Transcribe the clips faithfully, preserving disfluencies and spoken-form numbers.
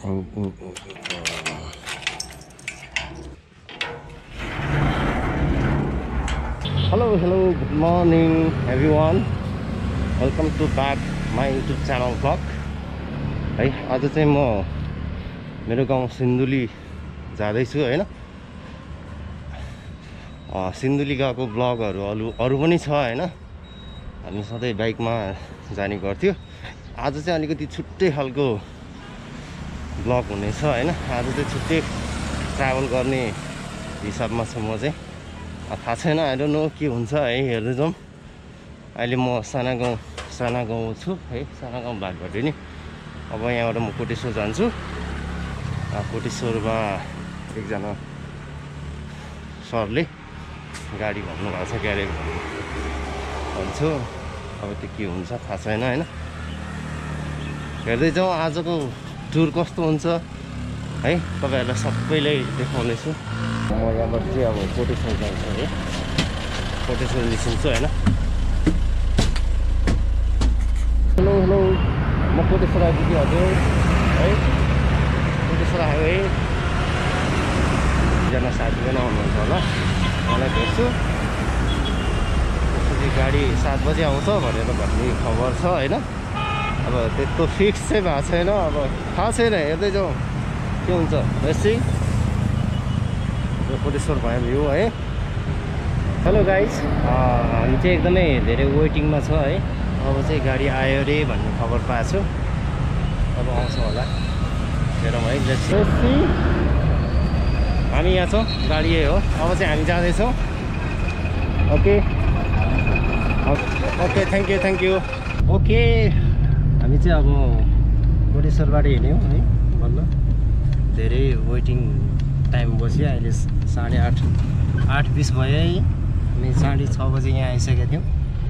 Hello, hello, good morning everyone. Welcome to back my YouTube channel vlog. है आज चाहिँ म मेरो गाउँ सिन्धुली जाँदैछु हैन। सिन्धुली गएको ब्लगहरु अरु अरु पनि छ हैन। हामी सधैँ बाइकमा जाने गर्थ्यो। आज चाहिँ अलिकति छुट्टै खालको ब्लग हुनेछ हैन। आज चाहिँ छुट्टै ट्राभल गर्ने हिसाबमा छु म चाहिँ। थाहा छैन, आई डोन्ट नो के हुन्छ है, हेर्दै जाउँ। अहिले म साना गाउँ साना गाउँ छु है, साना गाउँ भागबाट नि। अब यहाँबाट म कोटेश्वर जान्छु। कोटेश्वरमा एकजना सरले गाडी भन्नु भएको छ, ग्यारेज भन्छु। अब त्यो के हुन्छ थाहा छैन हैन। हेर्दै जाउँ आजको टुर कस्तो हुन्छ है, तपाईहरुलाई सबैलाई देखाउनेछु। म यहाँबाट चाहिँ अब कोटेश्वर जान्छु है, कोटेश्वर निस्किन्छु हैन। हेलो हेलो, म कोटेश्वर आइपुगेँ हजुर है। कोटेश्वर आयो है, एकजना साथी पनि आउनुहुन्छ होला, मलाई भेट्छु। त्यसपछि गाडी सात बजी आउँछ भनेर भन्ने खबर छ हैन। अब त्यस्तो फिक्स चाहिँ भएको छैन, अब थाहा छैन, हेर्दै जाउँ के हुन्छ। बेसी कोटेश्वर भयो भ्यू है। हेलो गाइज, हामी चाहिँ एकदमै धेरै वेटिङमा छ है। अब चाहिँ गाडी आयो रे भन्ने खबर पाएको छु, अब आउँछ होला, हेरौँ है। बेसी हामी यहाँ छौँ, गाडी यही हो। अब चाहिँ हामी जाँदैछौँ। Okay okay, thank you thank you. Okay, हामी चाहिँ अब कोटेश्वरबाट हिँड्यौँ है भन्न। धेरै वेटिङ टाइम बस्यो। अहिले साढे आठ आठ बिस भयो है। हामी साढे छ बजी यहाँ आइसकेका थियौँ।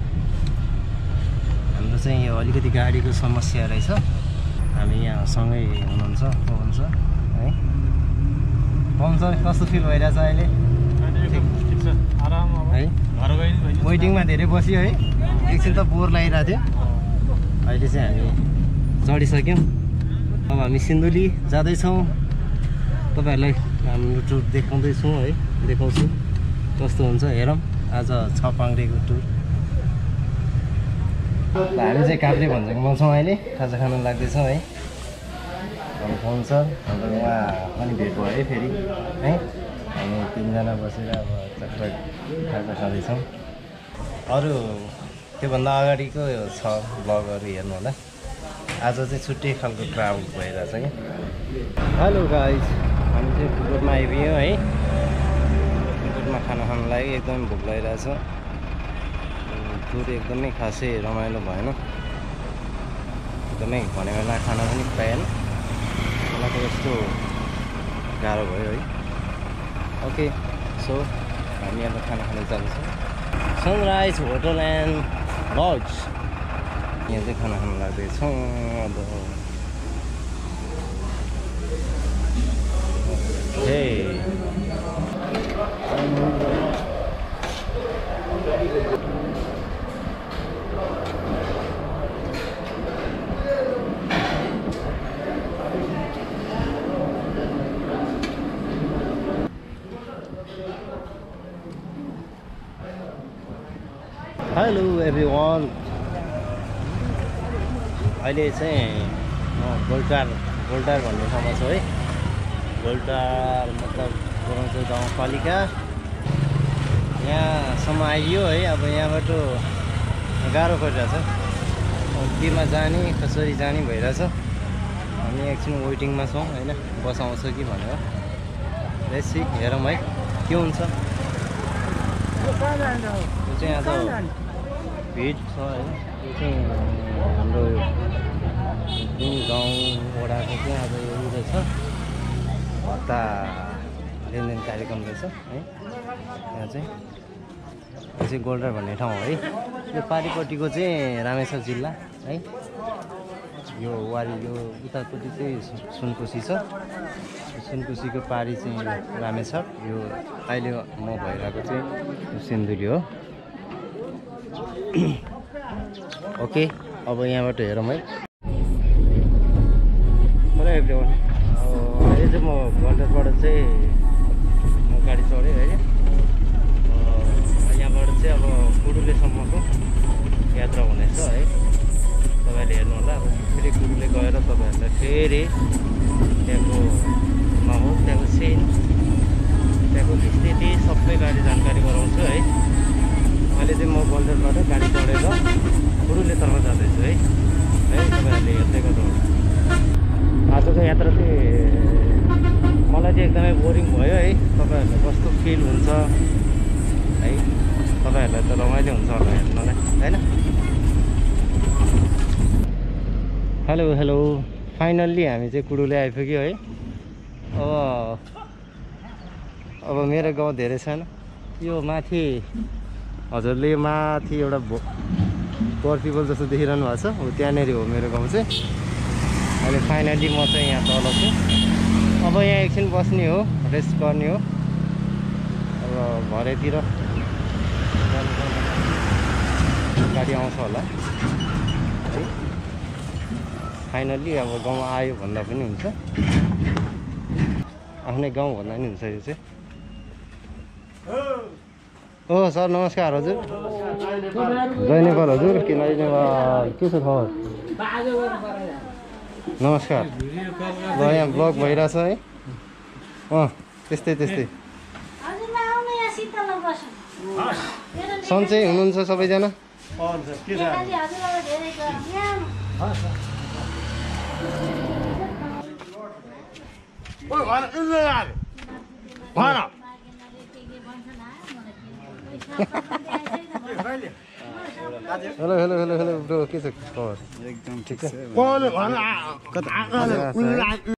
हाम्रो चाहिँ यो अलिकति गाडीको समस्या रहेछ। हामी यहाँ सँगै हुनुहुन्छ पवन सर है। पवन सर कस्तो फिल भइरहेछ अहिले? ठिक छ, आराम है। घर गए वेटिङमा धेरै बस्यो है, एकछिन त बोर लागिरहेको थियो। अहिले चाहिँ हामी चढिसक्यौँ। अब हामी सिन्धुली जाँदैछौँ। तपाईहरुलाई हाम्रो टुर देखाउँदैछौँ है, देखाउँछु कस्तो हुन्छ हेरौँ। आज छ पाङ्ग्रेको टुर। हामी चाहिँ काभ्रे भन्ज्याङमा छौँ अहिले, खाजा खान लाग्दैछौँ है। हाम्रो फोन सर हाम्रो उहाँ पनि भेट भयो है फेरि है। हामी तिनजना बसेर अब चक्कर खाजा खाँदैछौँ। अरू त्योभन्दा अगाडिको छ ब्लगहरू हेर्नु होला। आज चाहिँ छुट्टै खालको ट्राभल भइरहेछ कि। हेलो गाइज, हामी चाहिँ फुटबलमा आइपुग्यौँ है। फुटबलमा खाना खानु लागि एकदमै भोक लागिरहेछ। टुर एकदमै खासै रमाइलो भएन, एकदमै भने बेला खाना पनि पाएन। मलाई त यस्तो गाह्रो भयो है। ओके, सो हामी अब खाना खान जाँदैछौँ। सनराइज होटल एन्ड लज, यहाँ चाहिँ खाना खान लाग्दैछौँ। अब हे हेलो एभ्रिवान, अहिले चाहिँ म गोल्टार गोल्टार भन्ने ठाउँमा छु है। गोल्टार मतलब गोलाञ्जोर गाउँपालिका, यहाँसम्म आइयो है। अब यहाँबाट गाह्रो परिरहेछ, केमा जाने कसरी जाने भइरहेछ। हामी एकछिन वेटिङमा छौँ होइन, बस आउँछ कि भनेर। बेसी हेरौँ है के हुन्छ। यो चाहिँ यहाँ त भिड छ है। यो चाहिँ हाम्रो जुन गाउँ वडाको चाहिँ आज यो रहेछ, भत्ता लेनदेन कार्यक्रम रहेछ है। यहाँ चाहिँ यो चाहिँ गोल्टार भन्ने ठाउँ हो है। यो पारिपट्टिको चाहिँ रामेछाप जिल्ला है। यो वारी यो उतापट्टि चाहिँ सुनकोशी छ। सुनकोशीको पारी चाहिँ रामेछाप। यो अहिले म भइरहेको चाहिँ सिन्धुली हो। ओके, अब यहाँबाट हेरौँ है। हेलो एभ्रिवान, चाहिँ म गल्जरबाट चाहिँ म गाडी चढेँ है। यहाँबाट चाहिँ अब कुडुलेसम्मको यात्रा हुनेछ है। तपाईँले हेर्नु होला। अब फेरि कुडुले गएर तपाईँहरूलाई फेरि त्यहाँको माहौल, त्यहाँको सिन, त्यहाँको स्थिति सबै गाडी जानकारी गराउँछु है। अहिले चाहिँ म गल्जरबाट गाडी चढेर कुडुलेतर्फ जाँदैछु है। है तपाईँहरूले हेर्दै गर्नुहुन्छ। आजको यात्रा चाहिँ मलाई चाहिँ एकदमै बोरिङ भयो है। तपाईँहरूलाई कस्तो फिल हुन्छ है, तपाईँहरूलाई त रमाइलो हुन्छ होला हेर्नलाई होइन। हेलो हेलो फाइनल्ली हामी चाहिँ कुडुले आइपुग्यो है। अब अब मेरो गाउँ धेरै छैन, यो माथि हजुरले माथि एउटा पोर पिपल जस्तो देखिरहनु भएको छ, हो त्यहाँनिर हो मेरो गाउँ चाहिँ। अहिले फाइनल्ली म चाहिँ यहाँ तल छु। अब यहाँ एकछिन बस्ने हो, रेस्ट गर्ने हो। अब भरेतिर गाडी आउँछ होला है। फाइनल्ली अब गाउँ आयो भन्दा पनि हुन्छ, आफ्नै गाउँ भन्दा पनि हुन्छ यो चाहिँ। ओ सर नमस्कार हजुर। जय नेपाल हजुर। किन जय नेपाल, के छ खबर? नमस्कार। ल यहाँ ब्लग भइरहेछ है। अँ त्यस्तै त्यस्तै। सन्चै हुनुहुन्छ सबैजना? Hello hello hello hello bro, के छ खबर? एकदम ठिक छ।